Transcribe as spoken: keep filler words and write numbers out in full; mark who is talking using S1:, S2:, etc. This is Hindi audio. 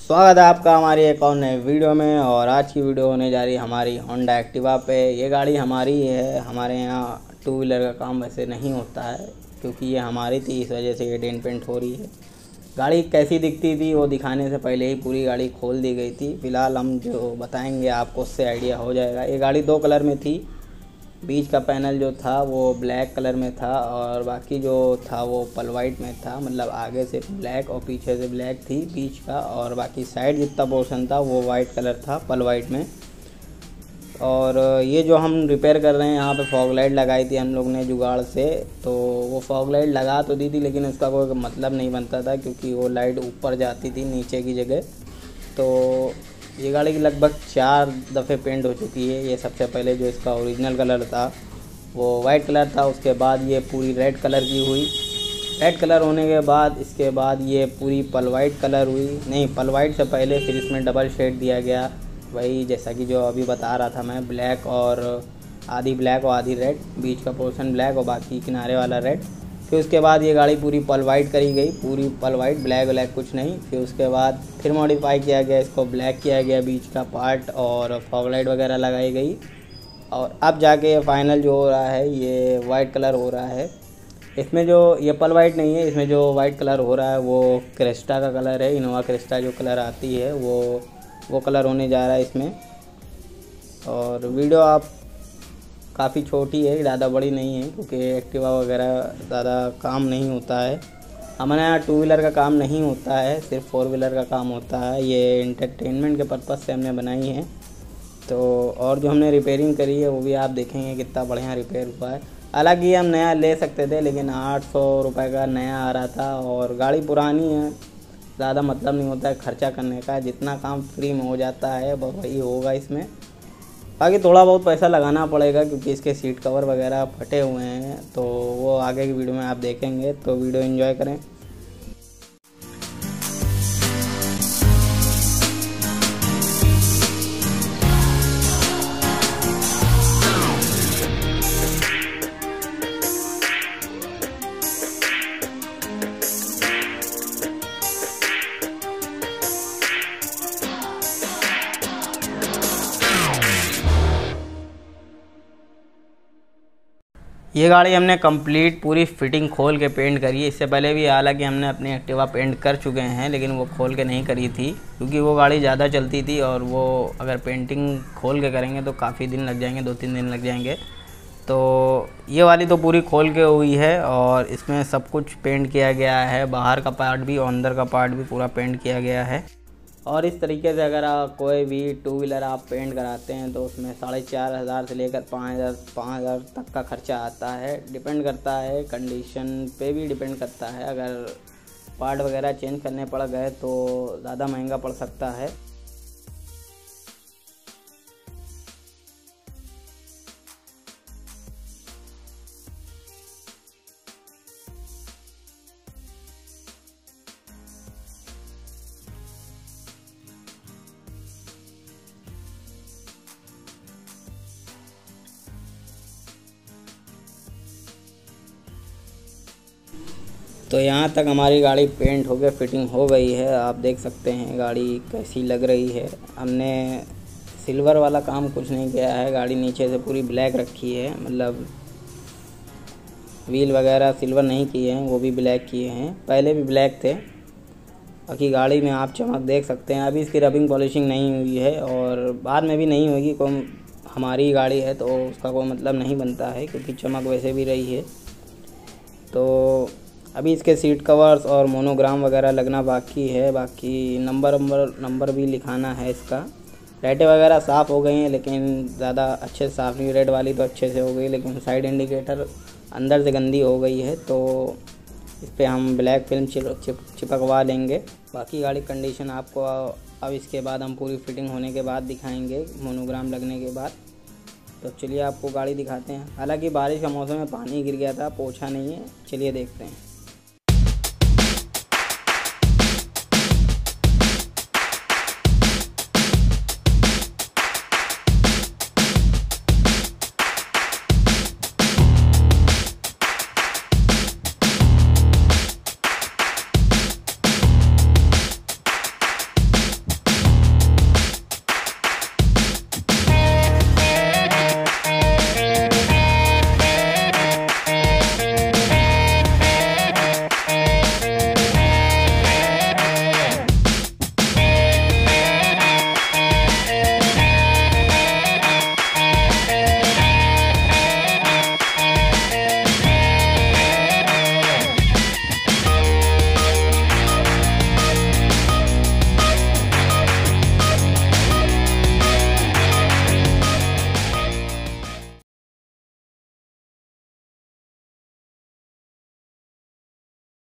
S1: स्वागत है आपका हमारी एक और नए वीडियो में। और आज की वीडियो होने जा रही है हमारी होंडा एक्टिवा पे। ये गाड़ी हमारी है। हमारे यहाँ टू व्हीलर का काम वैसे नहीं होता है क्योंकि ये हमारी थी, इस वजह से ये डेंट पेंट हो रही है। गाड़ी कैसी दिखती थी वो दिखाने से पहले ही पूरी गाड़ी खोल दी गई थी। फ़िलहाल हम जो बताएंगे आपको उससे आइडिया हो जाएगा। ये गाड़ी दो कलर में थी। बीच का पैनल जो था वो ब्लैक कलर में था और बाकी जो था वो पल वाइट में था। मतलब आगे से ब्लैक और पीछे से ब्लैक थी बीच का, और बाकी साइड जितना पोर्शन था वो वाइट कलर था पल वाइट में। और ये जो हम रिपेयर कर रहे हैं यहाँ पे फॉग लाइट लगाई थी हम लोग ने जुगाड़ से। तो वो फॉग लाइट लगा तो दी थी लेकिन उसका कोई मतलब नहीं बनता था क्योंकि वो लाइट ऊपर जाती थी नीचे की जगह। तो ये गाड़ी की लगभग चार दफ़े पेंट हो चुकी है। ये सबसे पहले जो इसका ओरिजिनल कलर था वो वाइट कलर था, उसके बाद ये पूरी रेड कलर की हुई। रेड कलर होने के बाद इसके बाद ये पूरी पल वाइट कलर हुई। नहीं, पल वाइट से पहले फिर इसमें डबल शेड दिया गया, वही जैसा कि जो अभी बता रहा था मैं, ब्लैक और आधी ब्लैक और आधी रेड, बीच का पोर्शन ब्लैक और बाकी किनारे वाला रेड। फिर उसके बाद ये गाड़ी पूरी पल वाइट करी गई, पूरी पल वाइट, ब्लैक ब्लैक कुछ नहीं। फिर उसके बाद फिर मॉडिफाई किया गया, इसको ब्लैक किया गया बीच का पार्ट और फॉग लाइट वगैरह लगाई गई। और अब जाके ये फाइनल जो हो रहा है ये वाइट कलर हो रहा है। इसमें जो ये पल वाइट नहीं है, इसमें जो वाइट कलर हो रहा है वो क्रेस्टा का कलर है। इनोवा क्रेस्टा जो कलर आती है वो वो कलर होने जा रहा है इसमें। और वीडियो आप काफ़ी छोटी है, ज़्यादा बड़ी नहीं है क्योंकि एक्टिवा वगैरह ज़्यादा काम नहीं होता है। हमारे यहाँ टू व्हीलर का काम नहीं होता है, सिर्फ फोर व्हीलर का काम होता है। ये एंटरटेनमेंट के पर्पज़ से हमने बनाई है। तो और जो हमने रिपेयरिंग करी है वो भी आप देखेंगे कितना बढ़िया रिपेयर हुआ है। हालांकि हम नया ले सकते थे लेकिन आठ सौ रुपये का नया आ रहा था और गाड़ी पुरानी है, ज़्यादा मतलब नहीं होता है खर्चा करने का। जितना काम फ्री में हो जाता है वही होगा इसमें। बाकी थोड़ा बहुत पैसा लगाना पड़ेगा क्योंकि इसके सीट कवर वगैरह फटे हुए हैं, तो वो आगे की वीडियो में आप देखेंगे। तो वीडियो एंजॉय करें। ये गाड़ी हमने कंप्लीट पूरी फिटिंग खोल के पेंट करी है। इससे पहले भी हालांकि हमने अपनी एक्टिवा पेंट कर चुके हैं लेकिन वो खोल के नहीं करी थी क्योंकि वो गाड़ी ज़्यादा चलती थी और वो अगर पेंटिंग खोल के करेंगे तो काफ़ी दिन लग जाएंगे, दो तीन दिन लग जाएंगे। तो ये वाली तो पूरी खोल के हुई है और इसमें सब कुछ पेंट किया गया है, बाहर का पार्ट भी और अंदर का पार्ट भी पूरा पेंट किया गया है। और इस तरीके से अगर आप कोई भी टू व्हीलर आप पेंट कराते हैं तो उसमें साढ़े चार हज़ार से लेकर पाँच हज़ार पाँच हज़ार तक का खर्चा आता है। डिपेंड करता है, कंडीशन पे भी डिपेंड करता है। अगर पार्ट वगैरह चेंज करने पड़ गए तो ज़्यादा महंगा पड़ सकता है। तो यहाँ तक हमारी गाड़ी पेंट हो गई, फिटिंग हो गई है। आप देख सकते हैं गाड़ी कैसी लग रही है। हमने सिल्वर वाला काम कुछ नहीं किया है, गाड़ी नीचे से पूरी ब्लैक रखी है। मतलब व्हील वगैरह सिल्वर नहीं किए हैं, वो भी ब्लैक किए हैं, पहले भी ब्लैक थे। बाकी गाड़ी में आप चमक देख सकते हैं। अभी इसकी रबिंग पॉलिशिंग नहीं हुई है और बाद में भी नहीं होगी। कोई हमारी गाड़ी है तो उसका कोई मतलब नहीं बनता है क्योंकि चमक वैसे भी रही है। तो अभी इसके सीट कवर्स और मोनोग्राम वगैरह लगना बाकी है। बाकी नंबर नंबर नंबर भी लिखाना है इसका। लाइटें वगैरह साफ़ हो गई हैं लेकिन ज़्यादा अच्छे से साफ़ नहीं। रेड वाली तो अच्छे से हो गई लेकिन साइड इंडिकेटर अंदर से गंदी हो गई है, तो इस पर हम ब्लैक फिल्म चिप चिप चिपकवा लेंगे। बाकी गाड़ी कंडीशन आपको अब इसके बाद हम पूरी फिटिंग होने के बाद दिखाएंगे, मोनोग्राम लगने के बाद। तो चलिए आपको गाड़ी दिखाते हैं। हालांकि बारिश का मौसम में पानी गिर गया था, पोछा नहीं है। चलिए देखते हैं।